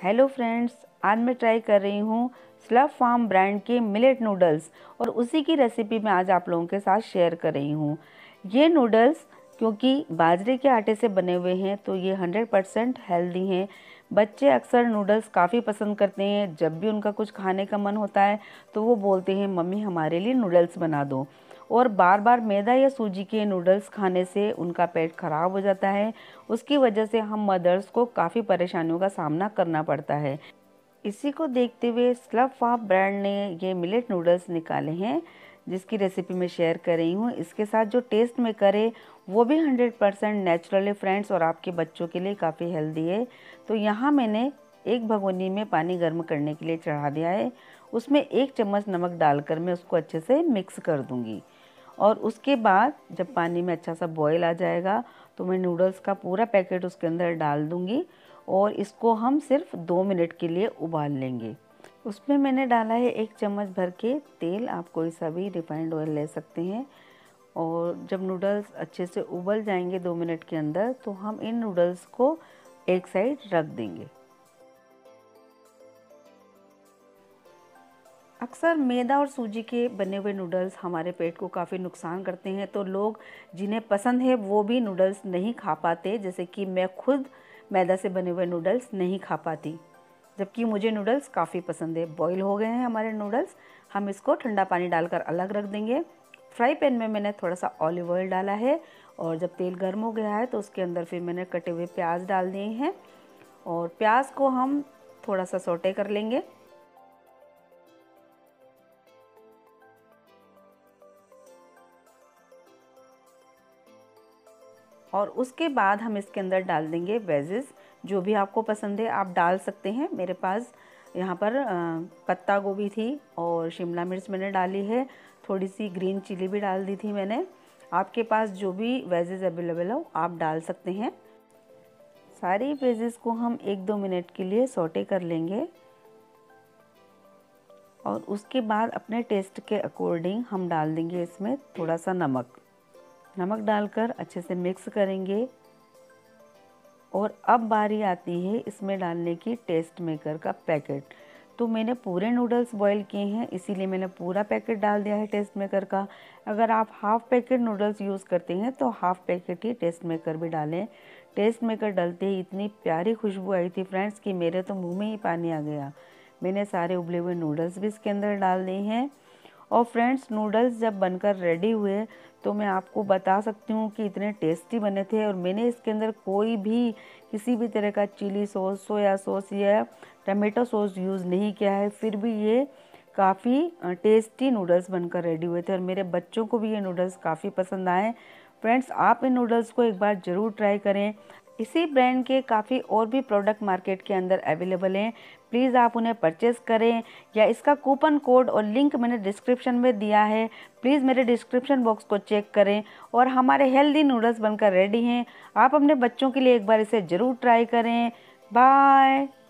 Hello friends, आज मैं try कर रही हूँ स्लर्प फार्म ब्रांड के मिलेट नूडल्स और उसी की रेसिपी मैं आज आप लोगों के साथ शेयर कर रही हूँ। ये नूडल्स क्योंकि बाजरे के आटे से बने हुए हैं तो ये 100% हेल्दी हैं। बच्चे अक्सर नूडल्स काफ़ी पसंद करते हैं। जब भी उनका कुछ खाने का मन होता है तो वो बोलते हैं मम्मी हमारे लिए नूडल्स बना दो। और बार बार मैदा या सूजी के नूडल्स खाने से उनका पेट खराब हो जाता है। उसकी वजह से हम मदर्स को काफ़ी परेशानियों का सामना करना पड़ता है। इसी को देखते हुए स्लर्प फार्म ब्रांड ने ये मिलेट नूडल्स निकाले हैं जिसकी रेसिपी मैं शेयर कर रही हूँ। इसके साथ जो टेस्ट में करे वो भी 100% नेचुरल है फ्रेंड्स, और आपके बच्चों के लिए काफ़ी हेल्दी है। तो यहाँ मैंने एक भगोनी में पानी गर्म करने के लिए चढ़ा दिया है। उसमें 1 चम्मच नमक डालकर मैं उसको अच्छे से मिक्स कर दूँगी। और उसके बाद जब पानी में अच्छा सा बॉईल आ जाएगा तो मैं नूडल्स का पूरा पैकेट उसके अंदर डाल दूँगी और इसको हम सिर्फ 2 मिनट के लिए उबाल लेंगे। उसमें मैंने डाला है 1 चम्मच भर के तेल, आप कोई सा भी रिफाइंड ऑयल ले सकते हैं। और जब नूडल्स अच्छे से उबल जाएंगे 2 मिनट के अंदर तो हम इन नूडल्स को एक साइड रख देंगे। अक्सर मैदा और सूजी के बने हुए नूडल्स हमारे पेट को काफ़ी नुकसान करते हैं, तो लोग जिन्हें पसंद है वो भी नूडल्स नहीं खा पाते। जैसे कि मैं खुद मैदा से बने हुए नूडल्स नहीं खा पाती, जबकि मुझे नूडल्स काफ़ी पसंद है। बॉईल हो गए हैं हमारे नूडल्स, हम इसको ठंडा पानी डालकर अलग रख देंगे। फ्राई पैन में मैंने थोड़ा सा ऑलिव ऑयल डाला है और जब तेल गर्म हो गया है तो उसके अंदर फिर मैंने कटे हुए प्याज डाल दिए हैं और प्याज को हम थोड़ा सा सौटे कर लेंगे। और उसके बाद हम इसके अंदर डाल देंगे वेजेस, जो भी आपको पसंद है आप डाल सकते हैं। मेरे पास यहाँ पर पत्ता गोभी थी और शिमला मिर्च मैंने डाली है, थोड़ी सी ग्रीन चिली भी डाल दी थी मैंने। आपके पास जो भी वेजेस अवेलेबल हो आप डाल सकते हैं। सारी वेजेस को हम 1-2 मिनट के लिए सौटे कर लेंगे और उसके बाद अपने टेस्ट के अकॉर्डिंग हम डाल देंगे इसमें थोड़ा सा नमक डालकर अच्छे से मिक्स करेंगे। और अब बारी आती है इसमें डालने की टेस्ट मेकर का पैकेट। तो मैंने पूरे नूडल्स बॉईल किए हैं इसीलिए मैंने पूरा पैकेट डाल दिया है टेस्ट मेकर का। अगर आप हाफ़ पैकेट नूडल्स यूज़ करते हैं तो हाफ़ पैकेट ही टेस्ट मेकर भी डालें। टेस्ट मेकर डालते ही इतनी प्यारी खुशबू आई थी फ्रेंड्स कि मेरे तो मुँह में ही पानी आ गया। मैंने सारे उबले हुए नूडल्स भी इसके अंदर डाल दिए हैं। और फ्रेंड्स, नूडल्स जब बनकर रेडी हुए तो मैं आपको बता सकती हूँ कि इतने टेस्टी बने थे। और मैंने इसके अंदर कोई भी किसी भी तरह का चिली सॉस, सोया सॉस या टमाटो सॉस यूज़ नहीं किया है, फिर भी ये काफ़ी टेस्टी नूडल्स बनकर रेडी हुए थे और मेरे बच्चों को भी ये नूडल्स काफ़ी पसंद आए। फ्रेंड्स, आप इन नूडल्स को एक बार ज़रूर ट्राई करें। इसी ब्रांड के काफ़ी और भी प्रोडक्ट मार्केट के अंदर अवेलेबल हैं, प्लीज़ आप उन्हें परचेज़ करें या इसका कूपन कोड और लिंक मैंने डिस्क्रिप्शन में दिया है, प्लीज़ मेरे डिस्क्रिप्शन बॉक्स को चेक करें। और हमारे हेल्दी नूडल्स बनकर रेडी हैं, आप अपने बच्चों के लिए एक बार इसे ज़रूर ट्राई करें। बाय।